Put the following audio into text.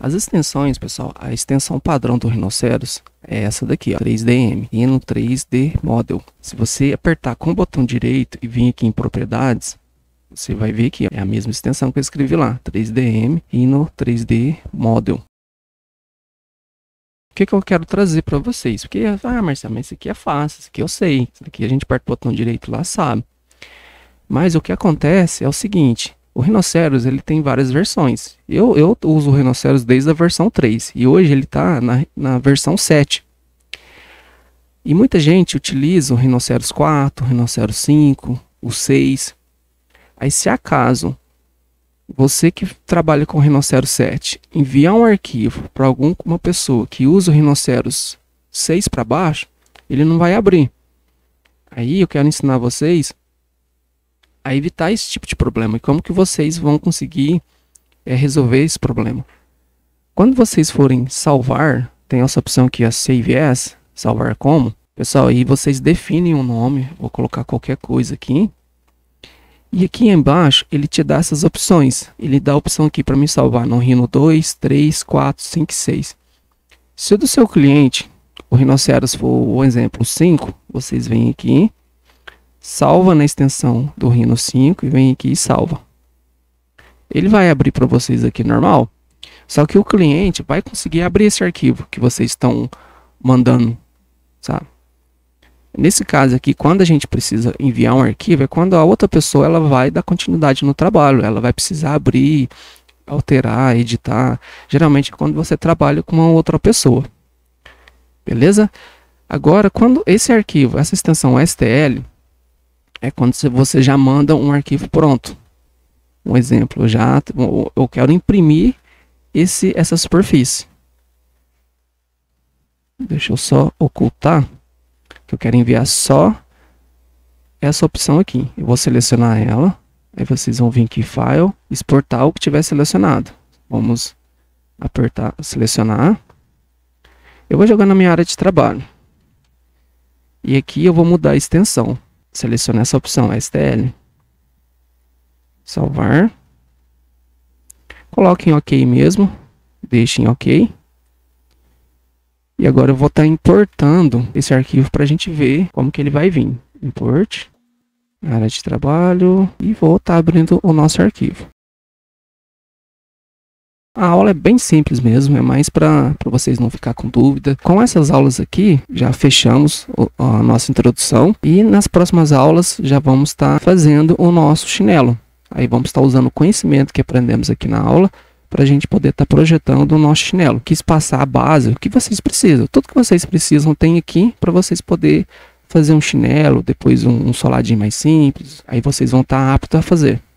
As extensões, pessoal, a extensão padrão do Rhinoceros é essa daqui, ó, 3DM, Rhino 3D Model. Se você apertar com o botão direito e vir aqui em propriedades, você vai ver que é a mesma extensão que eu escrevi lá, 3DM, Rhino 3D Model. O que eu quero trazer para vocês? Porque, Marcelo, mas isso aqui é fácil, isso aqui eu sei, isso aqui a gente aperta o botão direito lá, sabe. Mas o que acontece é o seguinte, o Rhinoceros ele tem várias versões. Eu uso o Rhinoceros desde a versão 3 e hoje ele está na versão 7. E muita gente utiliza o Rhinoceros 4, o Rhinoceros 5, o 6. Aí se acaso você que trabalha com o Rhinoceros 7 enviar um arquivo para alguma pessoa que usa o Rhinoceros 6 para baixo, ele não vai abrir. Aí eu quero ensinar vocês a evitar esse tipo de problema. E como que vocês vão conseguir resolver esse problema? Quando vocês forem salvar, tem essa opção aqui, a Save As, salvar como. Pessoal, aí vocês definem um nome, vou colocar qualquer coisa aqui. E aqui embaixo ele te dá essas opções. Ele dá a opção aqui para me salvar no Rhino 2, 3, 4, 5 e 6. Se o do seu cliente, o Rhinoceros for o exemplo 5, vocês vêm aqui, salva na extensão do Rhino 5 e vem aqui e salva. Ele vai abrir para vocês aqui normal, só que o cliente vai conseguir abrir esse arquivo que vocês estão mandando, sabe? Nesse caso aqui, quando a gente precisa enviar um arquivo, é quando a outra pessoa ela vai dar continuidade no trabalho, ela vai precisar abrir, alterar, editar. Geralmente quando você trabalha com uma outra pessoa. Beleza? Agora, quando esse arquivo, essa extensão STL, é quando você já manda um arquivo pronto. Um exemplo, eu quero imprimir essa superfície. Deixa eu só ocultar, que eu quero enviar só essa opção aqui. Eu vou selecionar ela, aí vocês vão vir aqui, File, exportar o que tiver selecionado. Vamos apertar, selecionar. Eu vou jogar na minha área de trabalho. E aqui eu vou mudar a extensão. Selecionar essa opção, STL. Salvar. Coloque em OK mesmo. Deixe em OK. E agora eu vou estar importando esse arquivo para a gente ver como que ele vai vir. Import. Área de trabalho. E vou estar abrindo o nosso arquivo. A aula é bem simples mesmo, é mais para vocês não ficar com dúvida. Com essas aulas aqui, já fechamos a nossa introdução. E nas próximas aulas já vamos estar fazendo o nosso chinelo. Aí vamos estar usando o conhecimento que aprendemos aqui na aula para a gente poder estar projetando o nosso chinelo. Quis passar a base, o que vocês precisam. Tudo que vocês precisam tem aqui para vocês poderem fazer um chinelo, depois um soladinho mais simples. Aí vocês vão estar aptos a fazer.